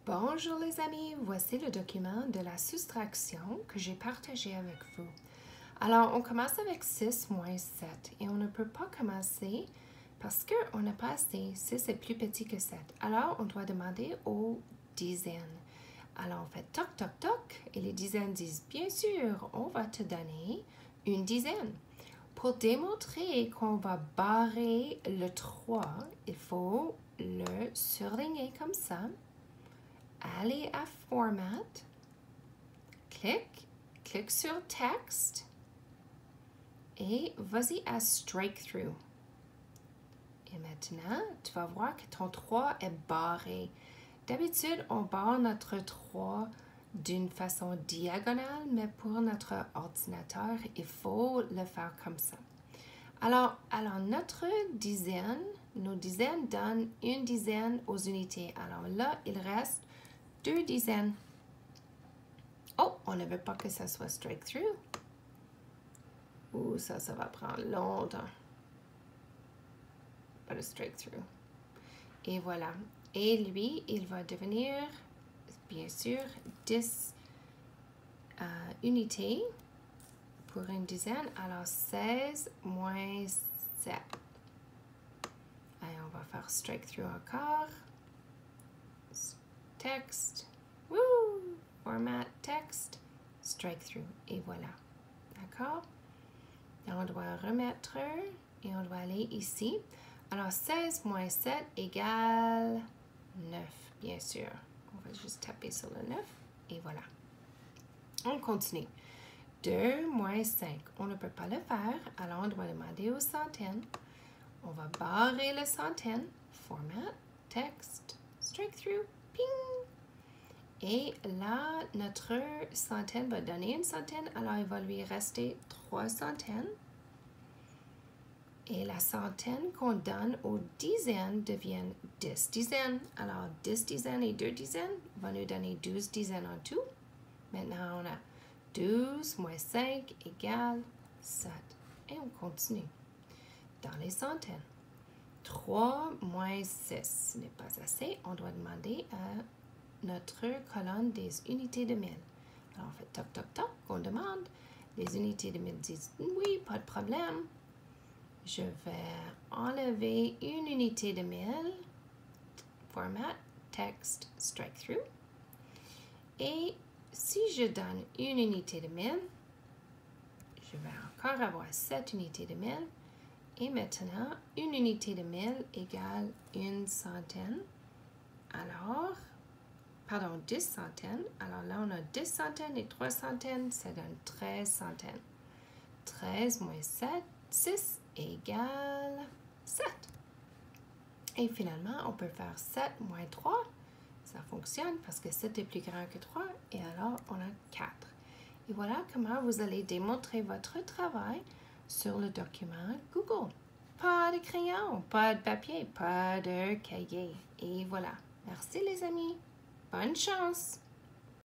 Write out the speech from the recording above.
Bonjour les amis, voici le document de la soustraction que j'ai partagé avec vous. Alors, on commence avec 6 moins 7 et on ne peut pas commencer parce qu'on n'a pas assez. 6 est plus petit que 7. Alors, on doit demander aux dizaines. Alors, on fait toc, toc, toc et les dizaines disent, bien sûr, on va te donner une dizaine. Pour démontrer qu'on va barrer le 3, il faut le surligner comme ça. Allez à Format, clique sur Texte et vas-y à Strike Through. Et maintenant, tu vas voir que ton 3 est barré. D'habitude, on barre notre 3 d'une façon diagonale, mais pour notre ordinateur, il faut le faire comme ça. Alors notre dizaine, nos dizaines donnent une dizaine aux unités. Alors là, il reste 2 dizaines. Oh, on ne veut pas que ça soit strike through. Ouh, ça va prendre longtemps. Pas le strike through. Et voilà. Et lui, il va devenir, bien sûr, 10 unités pour une dizaine. Alors, 16 moins 7. Allez, on va faire strike through encore. Texte, woo, format, texte, strike through, et voilà, d'accord? On doit remettre et on doit aller ici. Alors, 16 moins 7 égale 9, bien sûr. On va juste taper sur le 9 et voilà. On continue. 2 moins 5, on ne peut pas le faire, alors on doit demander aux centaines. On va barrer le centaine, format, texte, strike through, ping! Et là, notre centaine va donner une centaine, alors il va lui rester 3 centaines. Et la centaine qu'on donne aux dizaines devient 10 dizaines. Alors, 10 dizaines et 2 dizaines va nous donner 12 dizaines en tout. Maintenant, on a 12 moins 5 égale 7. Et on continue. Dans les centaines, 3 moins 6 ce n'est pas assez. On doit demander à notre colonne des unités de 1000. Alors, on fait toc, toc, toc, on demande. Les unités de 1000 disent oui, pas de problème. Je vais enlever une unité de 1000. Format, texte, strike through. Et si je donne une unité de 1000, je vais encore avoir 7 unités de 1000. Et maintenant, une unité de 1000 égale une centaine. Alors, pardon, 10 centaines. Alors là, on a 10 centaines et 3 centaines, ça donne 13 centaines. 13 moins 7, 6 égale 7. Et finalement, on peut faire 7 moins 3. Ça fonctionne parce que 7 est plus grand que 3 et alors on a 4. Et voilà comment vous allez démontrer votre travail sur le document Google. Pas de crayon, pas de papier, pas de cahier. Et voilà. Merci les amis. Bonne chance!